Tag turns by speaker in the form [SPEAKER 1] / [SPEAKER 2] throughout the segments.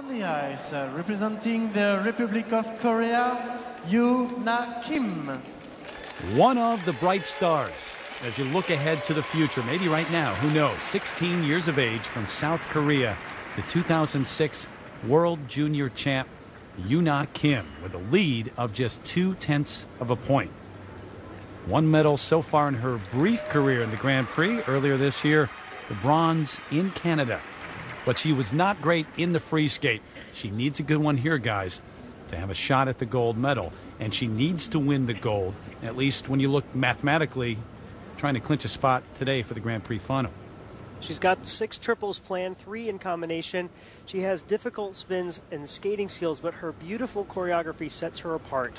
[SPEAKER 1] On the ice, representing the Republic of Korea, Yoo-na Kim.
[SPEAKER 2] One of the bright stars as you look ahead to the future, maybe right now, who knows, 16 years of age from South Korea, the 2006 World Junior Champ, Yoo-na Kim, with a lead of just 0.2 of a point. One medal so far in her brief career in the Grand Prix. Earlier this year, the bronze in Canada. But she was not great in the free skate. She needs a good one here, guys, to have a shot at the gold medal. And she needs to win the gold, at least when you look mathematically, trying to clinch a spot today for the Grand Prix final.
[SPEAKER 3] She's got 6 triples planned, 3 in combination. She has difficult spins and skating skills, but her beautiful choreography sets her apart.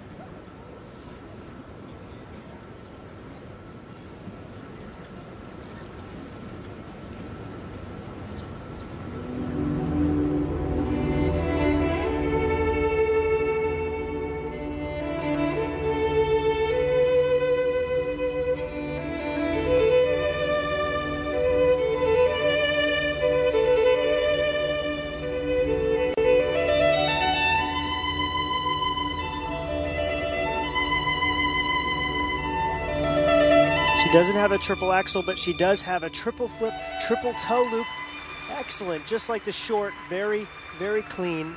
[SPEAKER 3] Doesn't have a triple axel, but she does have a triple flip, triple toe loop. Excellent, just like the short, very, very clean.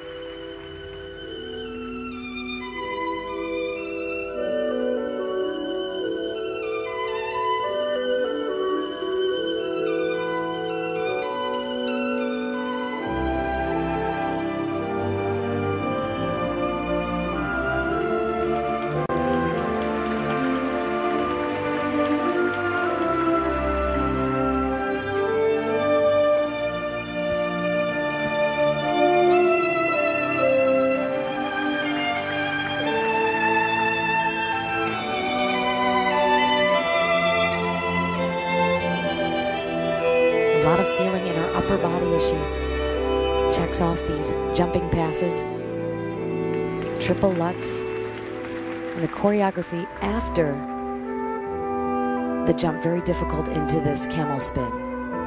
[SPEAKER 4] Upper body as she checks off these jumping passes, triple lutz, and the choreography after the jump, very difficult into this camel spin.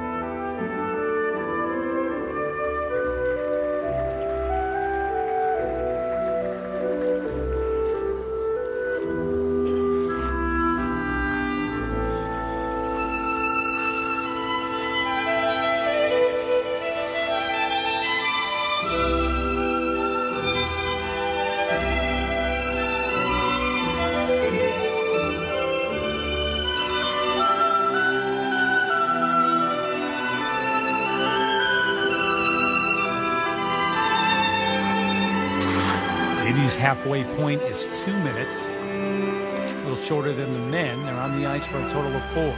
[SPEAKER 2] Ladies' halfway point is 2 minutes. A little shorter than the men. They're on the ice for a total of 4.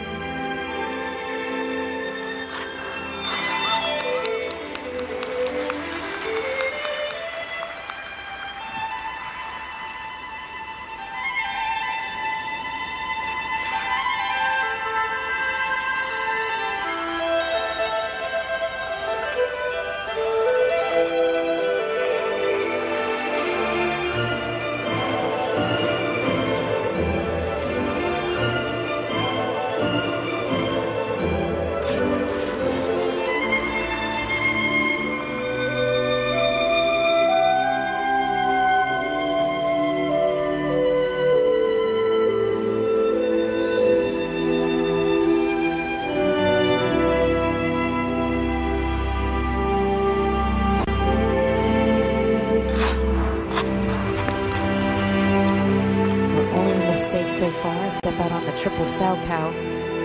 [SPEAKER 4] So far, step out on the triple Salchow.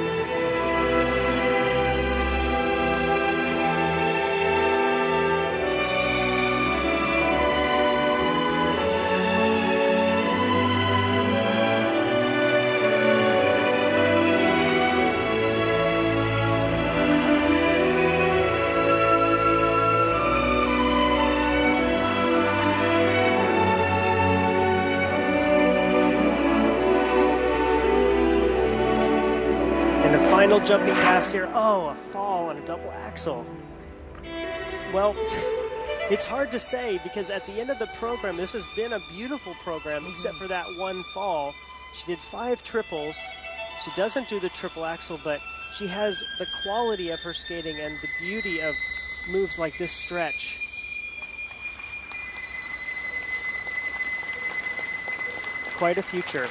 [SPEAKER 3] Final jumping pass here. Oh, a fall on a double axel. Well, it's hard to say because at the end of the program, this has been a beautiful program except for that one fall. She did 5 triples. She doesn't do the triple axel, but she has the quality of her skating and the beauty of moves like this stretch. Quite a future.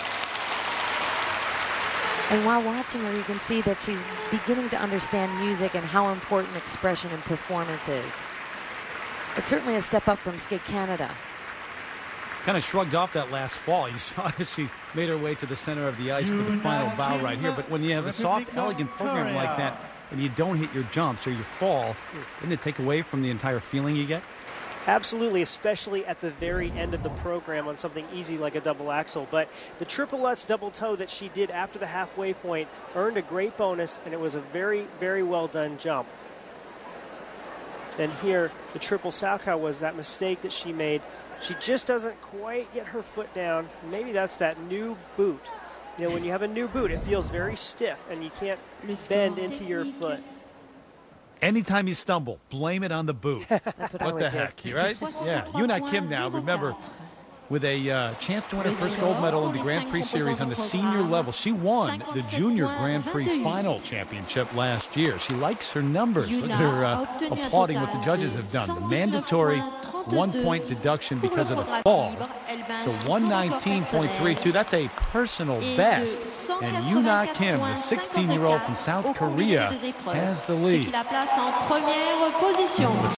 [SPEAKER 4] And while watching her, you can see that she's beginning to understand music and how important expression and performance is. It's certainly a step up from Skate Canada.
[SPEAKER 2] Kind of shrugged off that last fall. You saw as she made her way to the center of the ice for the final bow right here. But when you have a soft, elegant program like that and you don't hit your jumps or you fall, doesn't it take away from the entire feeling you get?
[SPEAKER 3] Absolutely, especially at the very end of the program on something easy like a double axel. But the triple Lutz double toe that she did after the halfway point earned a great bonus, and it was a very, very well done jump. Then here, the triple Salchow was that mistake that she made. She just doesn't quite get her foot down. Maybe that's that new boot. You know, when you have a new boot, it feels very stiff, and you can't bend into your foot.
[SPEAKER 2] Anytime you stumble, blame it on the boot.
[SPEAKER 4] That's what I would
[SPEAKER 2] the
[SPEAKER 4] do.
[SPEAKER 2] heck, right? Yeah, Yuna Kim now, remember, with a chance to win her first gold medal in the Grand Prix Series on the senior level. She won the Junior Grand Prix Final Championship last year. She likes her numbers. Look at her applauding what the judges have done. The mandatory 1-point deduction because of the fall. So 119.32, that's a personal best. And Yuna Kim, the 16-year-old from South Korea, has the lead.